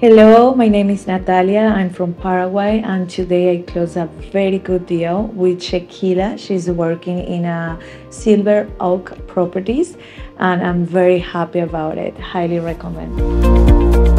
Hello, my name is Natalia. I'm from Paraguay, and today I closed a very good deal with Shakeela. She's working in a Silver Oak Properties, and I'm very happy about it. Highly recommend.